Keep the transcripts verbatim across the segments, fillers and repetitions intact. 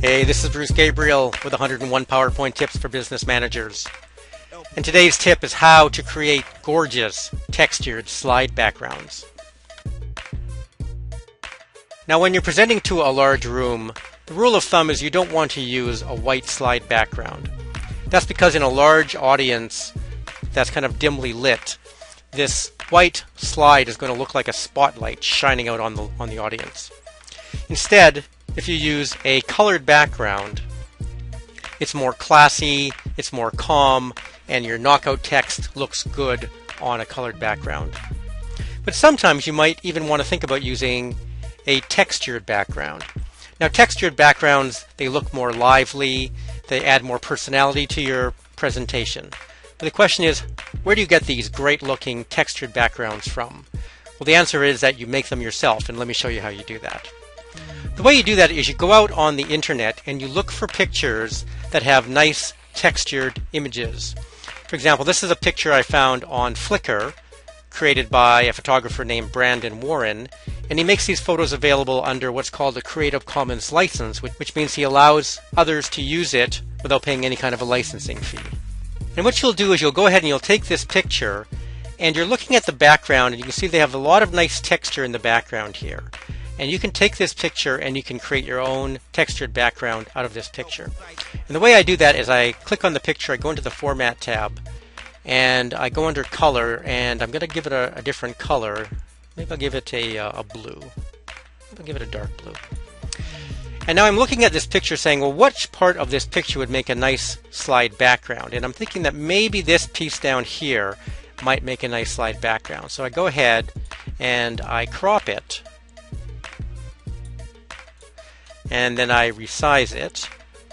Hey, this is Bruce Gabriel with one hundred and one PowerPoint tips for business managers. And today's tip is how to create gorgeous textured slide backgrounds. Now, when you're presenting to a large room, the rule of thumb is you don't want to use a white slide background. That's because in a large audience that's kind of dimly lit, this white slide is going to look like a spotlight shining out on the, on the audience. Instead, if you use a colored background, it's more classy, it's more calm, and your knockout text looks good on a colored background. But sometimes you might even want to think about using a textured background. Now, textured backgrounds, they look more lively, they add more personality to your presentation. But the question is, where do you get these great looking textured backgrounds from? Well, the answer is that you make them yourself, and let me show you how you do that. The way you do that is you go out on the internet and you look for pictures that have nice textured images. For example, this is a picture I found on Flickr, created by a photographer named Brandon Warren, and he makes these photos available under what's called a Creative Commons license, which means he allows others to use it without paying any kind of a licensing fee. And what you'll do is you'll go ahead and you'll take this picture and you're looking at the background, and you can see they have a lot of nice texture in the background here. And you can take this picture and you can create your own textured background out of this picture. And the way I do that is I click on the picture, I go into the Format tab, and I go under Color, and I'm going to give it a, a different color. Maybe I'll give it a, a blue. Maybe I'll give it a dark blue. And now I'm looking at this picture saying, well, which part of this picture would make a nice slide background? And I'm thinking that maybe this piece down here might make a nice slide background. So I go ahead and I crop it. And then I resize it.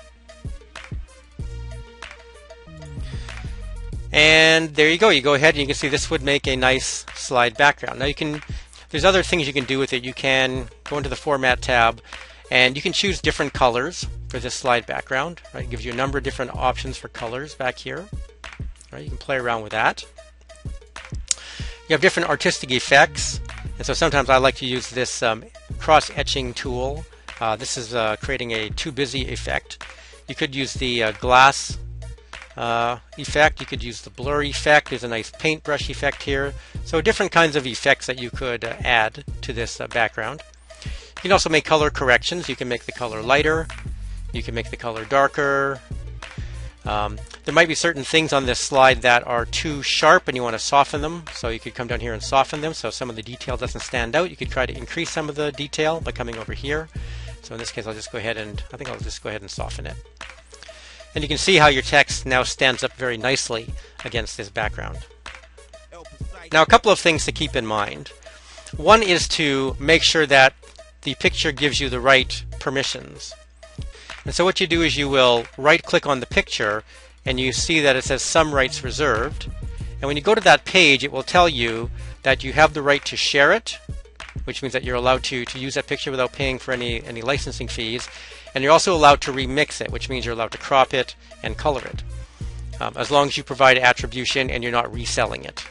And there you go. You go ahead and you can see this would make a nice slide background. Now you can, there's other things you can do with it. You can go into the Format tab and you can choose different colors for this slide background. Right? It gives you a number of different options for colors back here. Right? You can play around with that. You have different artistic effects. And so sometimes I like to use this um, cross-etching tool. Uh, this is uh, creating a too busy effect. You could use the uh, glass uh, effect. You could use the blur effect. There's a nice paintbrush effect here. So different kinds of effects that you could uh, add to this uh, background. You can also make color corrections. You can make the color lighter. You can make the color darker. Um, there might be certain things on this slide that are too sharp and you want to soften them. So you could come down here and soften them so some of the detail doesn't stand out. You could try to increase some of the detail by coming over here. So in this case, I'll just go ahead and I think I'll just go ahead and soften it. And you can see how your text now stands up very nicely against this background. Now, a couple of things to keep in mind. One is to make sure that the picture gives you the right permissions. And so what you do is you will right-click on the picture and you see that it says Some Rights Reserved. And when you go to that page, it will tell you that you have the right to share it, which means that you're allowed to, to use that picture without paying for any, any licensing fees. And you're also allowed to remix it, which means you're allowed to crop it and color it, um, as long as you provide attribution and you're not reselling it.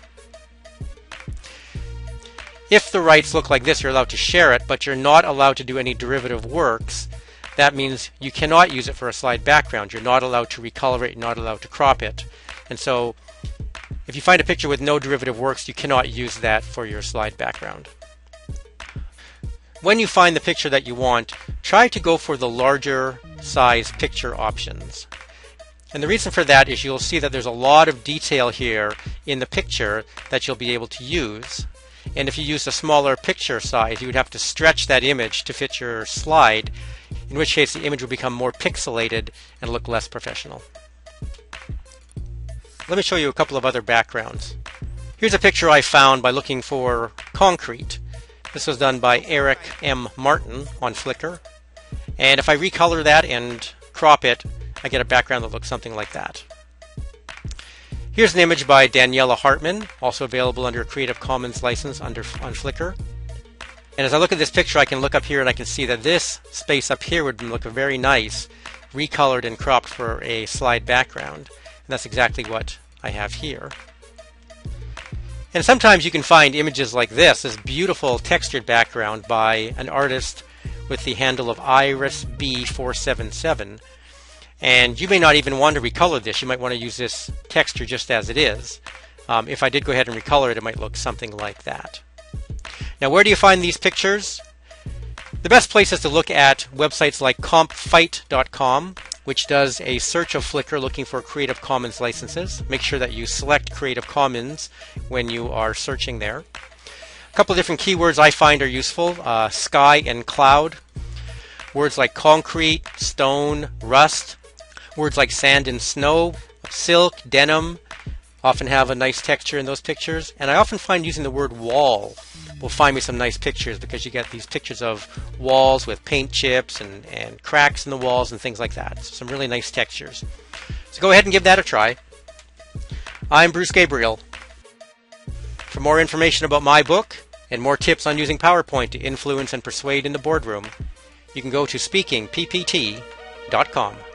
If the rights look like this, you're allowed to share it, but you're not allowed to do any derivative works. That means you cannot use it for a slide background. You're not allowed to recolor it, you're not allowed to crop it. And so if you find a picture with no derivative works, you cannot use that for your slide background. When you find the picture that you want, try to go for the larger size picture options. And the reason for that is you'll see that there's a lot of detail here in the picture that you'll be able to use. And if you use a smaller picture size, you would have to stretch that image to fit your slide, in which case the image will become more pixelated and look less professional. Let me show you a couple of other backgrounds. Here's a picture I found by looking for concrete. This was done by Eric M. Martin on Flickr. And if I recolor that and crop it, I get a background that looks something like that. Here's an image by Daniela Hartman, also available under a Creative Commons license under, on Flickr. And as I look at this picture, I can look up here and I can see that this space up here would look very nice, recolored and cropped for a slide background. And that's exactly what I have here. And sometimes you can find images like this, this beautiful textured background by an artist with the handle of Iris B four seven seven. And you may not even want to recolor this. You might want to use this texture just as it is. Um, if I did go ahead and recolor it, it might look something like that. Now, where do you find these pictures? The best place is to look at websites like comp fight dot com, which does a search of Flickr looking for Creative Commons licenses. Make sure that you select Creative Commons when you are searching there. A couple of different keywords I find are useful. Uh, sky and cloud. Words like concrete, stone, rust. Words like sand and snow, silk, denim often have a nice texture in those pictures. And I often find using the word wall will find me some nice pictures, because you get these pictures of walls with paint chips and, and cracks in the walls and things like that. So some really nice textures. So go ahead and give that a try. I'm Bruce Gabriel. For more information about my book and more tips on using PowerPoint to influence and persuade in the boardroom, you can go to speaking p p t dot com.